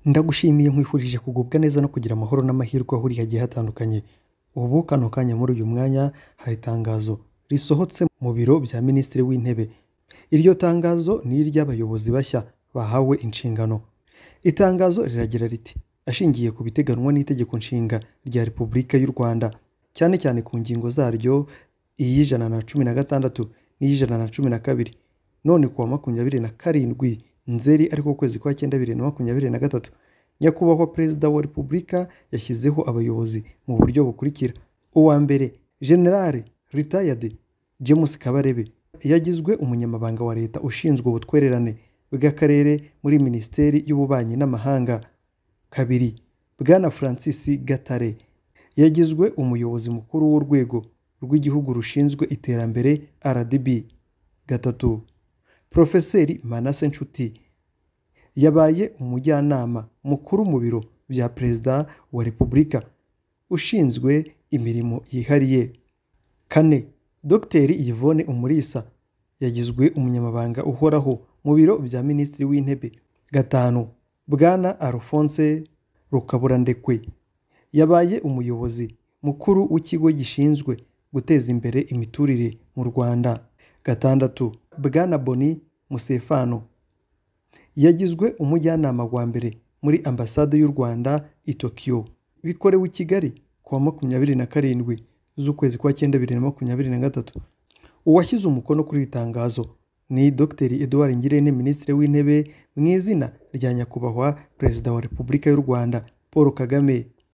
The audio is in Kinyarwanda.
Ndagushimiye nkwifurije kugubwa neza no kugira amahoro n'amahirwe aho uri hagiye hatandukanye. Ubu kano kanya muri uyu mwanya hari itangazo risohotse mu biro bya Minisitiri w'Intebe. Iryo tangazo ni iry'abayobozi bashya bahawe inshingano. Itangazo riragira riti: ashingiye ku biteganwa n'itegeko nshinga rya Repubulika y'u Rwanda, cyane cyane ku ngingo zaryo iy'I116 n'iy'I112, none kuwa 27 Nzeri ariko kwezi kwa 9 2023, Nyakubahwa Perezida wa Repubulika yashyizeho abayobozi mu buryo bukurikira. Uwa mbere, General Retired James Kabarebe yagizwe umunyamabanga wa leta ushinzwe ubutwererane bw'akarere muri Minisiteri y'Ububanyi n'Amahanga. Kabiri, Bwana Francis Gatare yagizwe umuyobozi mukuru w'urwego rw'igihugu rushinzwe iterambere RDB. Gatatu, Profeseri Manase Nshuti yabaye umujyanama mukuru mu biro bya Perezida wa Repubulika ushinzwe imirimo yihariye. Kane, Dr. Yvonne Umulisa yagizwe umunyamabanga uhoraho mu biro bya Minisitiri w'Intebe. Gatanu, Bwana Alphonse Rukaburandekwe yabaye umuyobozi mukuru w'ikigo gishinzwe guteza imbere imiturire mu Rwanda. Gatandatu, Bwana Boni Musefano yagizwe umujyanama wa mbere muri ambasade y'u Rwanda i Tokyo. Bikorewe i Kigali kuwa 27 z'ukwezi kwa 9 2023. Uwashyize umukono kuri itangazo ni Dr. Edouard Ngirente, Minisitiri w'Intebe, mu izina rya Nyakubahwa Perezida wa Repubulika y'u Rwanda Paul Kagame.